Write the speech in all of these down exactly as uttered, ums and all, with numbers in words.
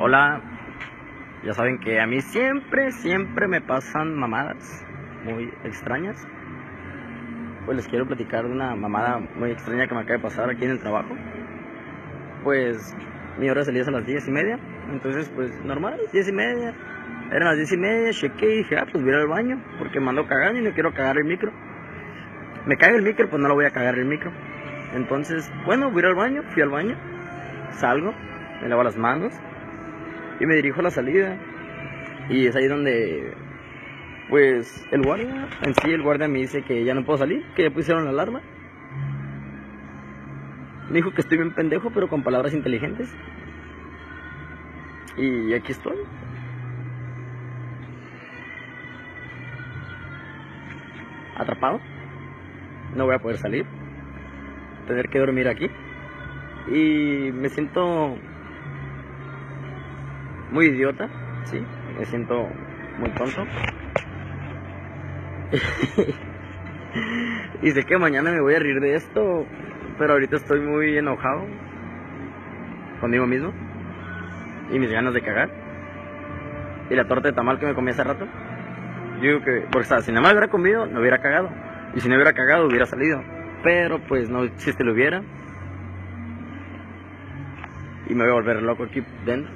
Hola, ya saben que a mí siempre, siempre me pasan mamadas muy extrañas. Pues les quiero platicar de una mamada muy extraña que me acaba de pasar aquí en el trabajo. Pues mi hora de salida es a las diez y media, entonces pues normal, diez y media. Eran las diez y media, chequé y dije, ah, pues voy a ir al baño, porque me ando cagando y no quiero cagar el micro. Me caga el micro, pues no lo voy a cagar el micro. Entonces, bueno, voy a ir al baño, fui al baño, salgo, me lavo las manos y me dirijo a la salida. Y es ahí donde, pues, el guardia, en sí el guardia me dice que ya no puedo salir, que ya pusieron la alarma. Me dijo que estoy bien pendejo, pero con palabras inteligentes. Y aquí estoy. Atrapado. No voy a poder salir. Tener que dormir aquí. Y me siento muy idiota, sí. Me siento muy tonto. Y sé que mañana me voy a reír de esto, pero ahorita estoy muy enojado conmigo mismo y mis ganas de cagar. Y la torta de tamal que me comí hace rato, yo digo que, porque o sea, si nada más hubiera comido, no hubiera cagado. Y si no hubiera cagado, hubiera salido. Pero pues no existe lo hubiera. Y me voy a volver loco aquí dentro.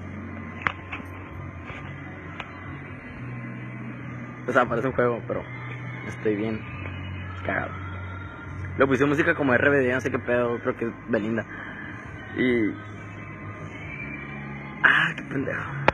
O sea, parece un juego, pero estoy bien cagado. Le puse música como R B D, no sé qué pedo, creo que es Belinda. Y... ah, qué pendejo.